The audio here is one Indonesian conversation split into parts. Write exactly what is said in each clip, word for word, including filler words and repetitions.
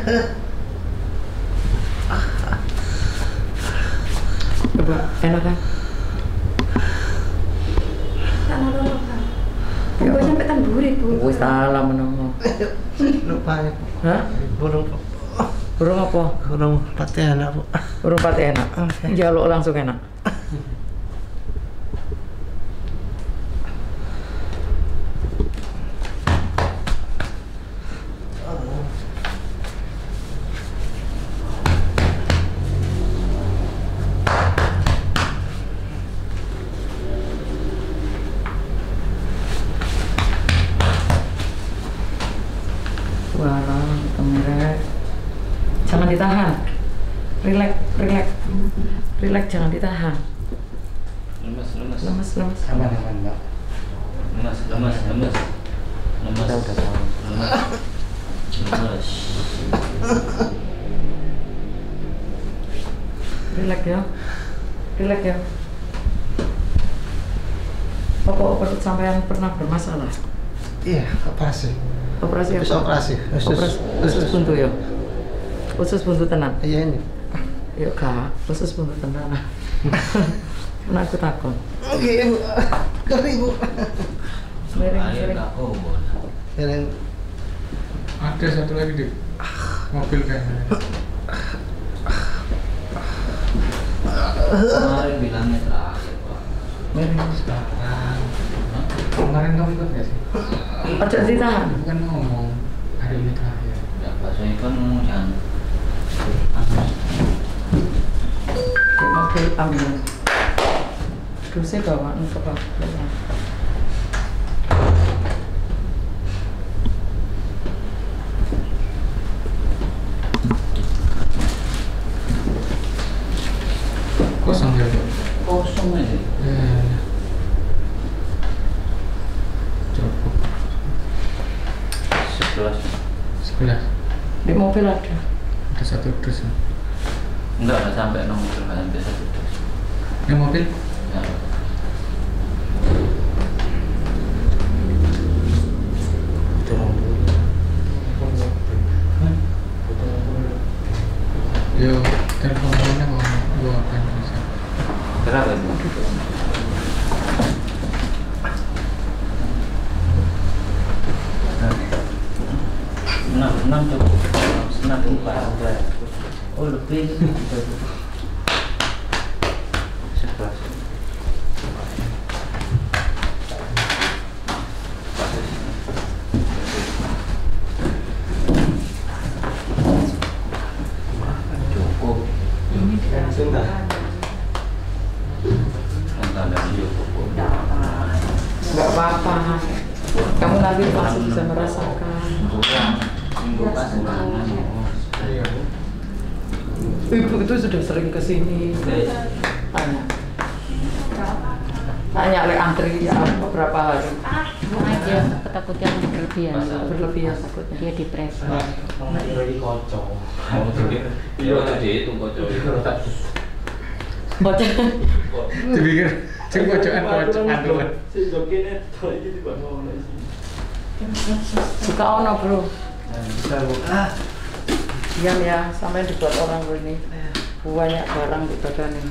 Coba, enak kan? Tak mau dulu kan? Gue sampai tamburi bu. Gue salah menunggu. Lupa ya. Hah? Burung. Burung apa? Burung pati enak bu. Burung pati enak. Oke. Jaluk langsung enak. Walah, kemerek. Jangan ditahan. Relax, relax. Relax, jangan ditahan. Lemes, lemes. Lemes, lemes. Aman aman mbak. Lemes, lemes, lemes. Lemes. Udah udah tahu. Lemes. Lemes. Relax ya. Relax ya. Apa perut sampean pernah bermasalah? Iya, operasi. Operasi Habis apa? operasi. Khusus Operasi khusus buntu ya. Khusus buntu tenan. Iya ini. Yuk kak, khusus buntu tenan. Mana aku takut. Oke ibu. Kali ibu. Miring, Ayo miring. tak kau. Yang Ada satu lagi di mobil kayaknya. Kemarin bilangnya terakhir pak. Miring. Sekarang kemarin kamu ikut nggak sih? Ojo ditahan. Bukan ngomong hari ini terakhir. Ya Pak Soekan ngomong jangan. Di mobil ambil. Dusnya bawaan ke bawah. Kosong ya, Pak? Kosong aja. Ya. Cukup. Sebelas. Sebelas. Di mobil ada. Ada satu dus. Enggak, enggak sampai nomor enggak sampai satu dus. Ini mobil? Ya. Yo, telepon mana mau gua akan bisa. Berapa itu? Enam, enam cukup. Enam cukup. Oh lebih. Sebelas. Cukup. sudah. Nggak apa-apa. Kamu nanti pasti bisa merasakan. Iya, Bu. Ibu itu sudah sering kesini. Tanya. Tanya oleh antri ya beberapa hari. Aja ketakutan berlebihan. Berlebihan takutnya. Dia depresi. Bocah. Dipikir sing pojokan-pojokan dulu. Suka ono bro. Bisa bu. Ah. Diam ya, sampai dibuat orang ini. Banyak barang di badan ini.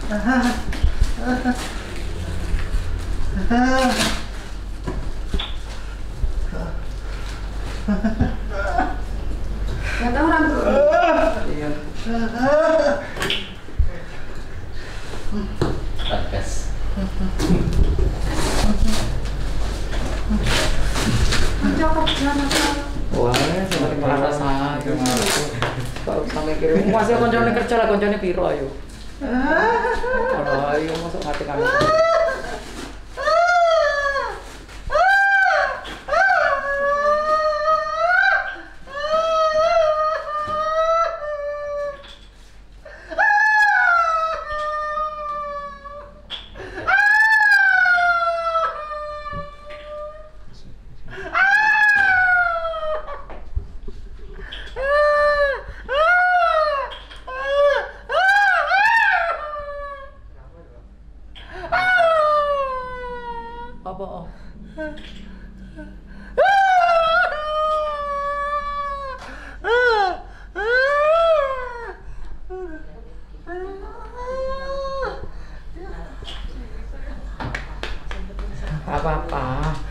Kata orang tuh. Iya. Tegas. Cokok jangan Wah, seperti merasa sakit. Kok sampai kirim. Masih koncone kerja lah, koncone piro ayo. Ayo masuk hati kami. Apa? Oh? Ah! Ah! Enggak apa-apa.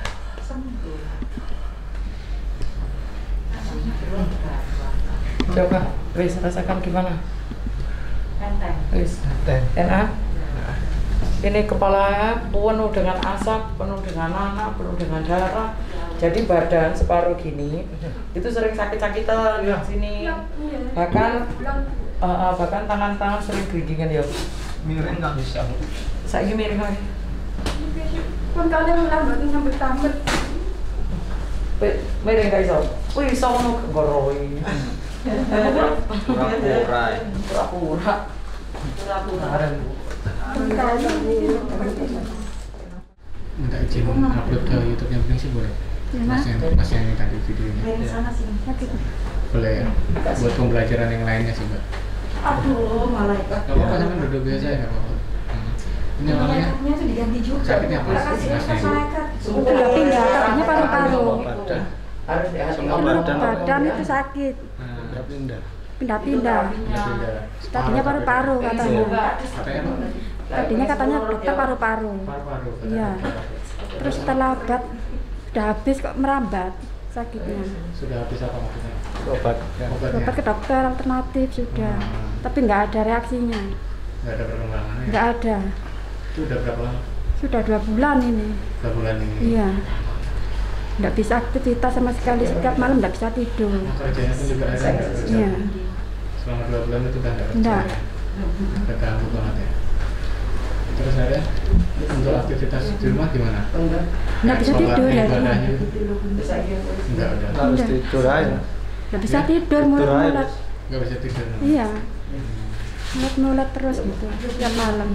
Coba, wis rasakan gimana? Enteng. Wis. Teh. Enak? Ini kepala penuh dengan asap, penuh dengan nanah, penuh dengan darah. Jadi badan separuh gini itu sering sakit-sakitan di sini. Bahkan uh, uh, bahkan tangan-tangan sering geringan ya. Miring nggak bisa. Saiki miring lagi. Kan kadang lambat sampai tamat. Miring gak iso. Wih, iso ngono goroi. Pura-pura. Pura-pura. Pura-pura. Minta izin upload ke YouTube-nya penting sih boleh. Mas yang mas yang tadi videonya. Sana sini. Boleh ya. Buat pembelajaran yang lainnya sih, Mbak. Aduh, malaikat. Gak apa-apa, sama duduk biasa ya, gak apa-apa. Ini awalnya Malaikatnya tuh diganti juga. sakitnya apa? Kasih Masnya? malaikat. Udah pindah, tadinya paru-paru. Badan. Harus dihati. Semua Dulu badan. badan itu sakit, Nah, Udah pindah. pindah-pindah. pindah. Tadinya paru-paru katanya. Katanya apa? Tadinya katanya dokter paru-paru. Paru-paru. Iya. Terus setelah obat udah habis kok merambat sakitnya. Sudah habis apa maksudnya? Obat. Obatnya? Obat ke dokter alternatif sudah, tapi nggak ada reaksinya, Nggak ada perkembangannya? nggak ada. Itu udah berapa lama? Sudah dua bulan ini. Dua bulan ini? Iya. Nggak bisa aktivitas sama sekali, setiap malam nggak bisa tidur. Nah, kerjanya pun juga ada nggak kerja? Iya. Selama dua bulan itu udah nggak kerja? Nggak. Udah ganggu banget ya? Terus ada untuk aktivitas di rumah gimana? Nggak bisa Sholat, tidur ya. ibadahnya gitu? Nggak udah. Harus tidur aja. Nggak bisa tidur, mulut-mulut. Nggak bisa tidur. Iya. Mulut-mulut terus gitu, setiap malam.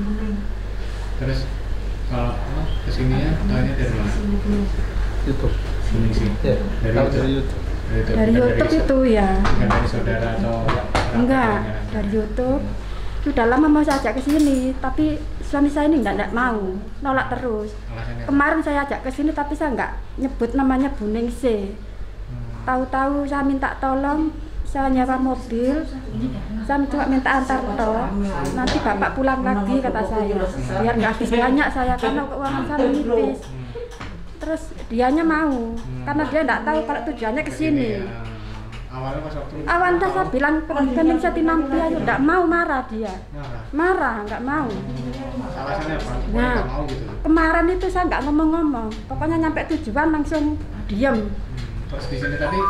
Terus kalau apa kesininya tanya dari mana? YouTube. Kuning sih. Ya. Dari Tahu YouTube. dari YouTube. Dari YouTube, Dari bukan YouTube so- itu ya. bukan dari saudara atau orang Enggak, tuanya. dari YouTube. Sudah lama mau saya ajak ke sini, tapi suami saya ini enggak, enggak mau, nolak terus. Alasannya apa? Kemarin saya ajak ke sini tapi saya enggak nyebut namanya Bu Ningsih. Hmm. Tahu-tahu saya minta tolong, saya nyewa mobil, saya cuma minta antar toh. Nanti bapak pulang lagi kata saya, biar nggak habis banyak saya karena keuangan saya menipis. Terus dianya mau, karena dia enggak tahu kalau tujuannya ke sini. ya. Awalnya pas waktu Awalnya saya bilang kening seti nanti ayo, enggak mau, marah dia. marah. Marah, enggak mau. Alasannya apa? Pokoknya Nah. nggak mau gitu. Kemarin itu saya nggak ngomong-ngomong, pokoknya nyampe tujuan langsung diem. Hmm. Terus di sini tadi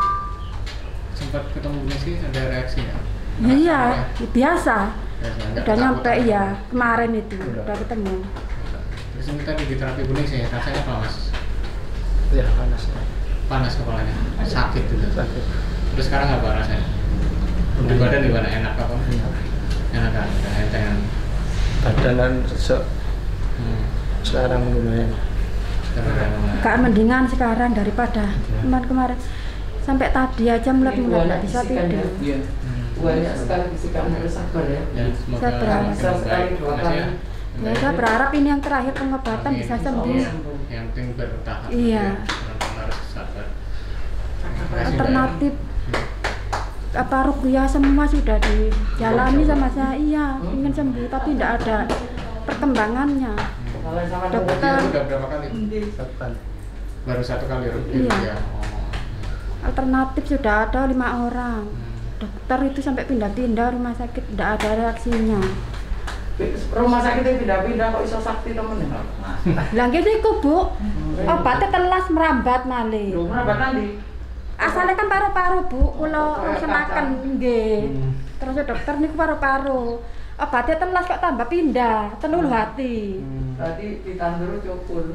sempat ketemu Bu Ningsih, ada reaksi nggak? Ya, iya, Ngerasa biasa. apa ya? Biasa, nggak Udah nyampe ketakutan. ya, kemarin itu udah ketemu. Terus ini tadi di terapi Bu Ningsih, rasanya apa Mas? Ya panas. Panas kepalanya, sakit gitu. Sakit. Terus sekarang apa rasanya? Di badan gimana? Enak apa? Enak kan? Udah entengan. Badanan resek. Hmm. Sekarang lumayan. Sekarang udah lumayan. Gak mendingan sekarang daripada kemarin-kemarin. Sampai tadi aja mulai-mulai nggak bisa tidur. Iya. Hmm. Banyak sekali bisikan harus sabar ya. Ya, semoga Saya berharap. semakin Sekali baik. dua Mas kali. ya. Ya, saya berharap ini yang terakhir pengobatan Amin. bisa sembuh. Iya. Yang penting bertahan. Iya. Ya. Teman-teman harus sabar. Terima kasih, Mbak. Alternatif apa ruqyah semua sudah dijalani sama saya, iya ingin sembuh tapi tidak ada perkembangannya. Kalau sama Dokter. Ruqyah udah berapa kali? Kapan? Baru satu kali ruqyah. Iya. Ya. Oh. Alternatif sudah ada lima orang. Hmm. Dokter itu sampai pindah-pindah rumah sakit, tidak ada reaksinya. rumah sakitnya pindah-pindah kok iso sakti temen ya? Lah gitu iku, Bu. Obatnya telas merambat malih. Lho, merabat nanti. Asalnya kan paru-paru, Bu. Kula pesenaken nggih. Hmm. Terus dokter niku paru-paru. Obatnya telas kok tambah pindah, tenul hati. Tadi ditandur cukul.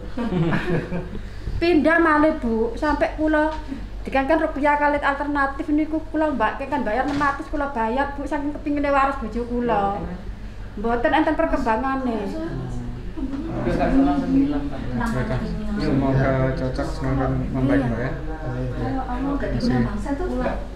Pindah malih, Bu, sampai kula dikangken rupiah kali alternatif niku kula mbak kan bayar enam ratus kula bayar, Bu, saking kepingine waras bojo kula. Mboten enten perkembangane. Udah kan sama sembilan kan. Semoga cocok, semoga membaik Mbak ya. Kalau kamu udah di bangsa tuh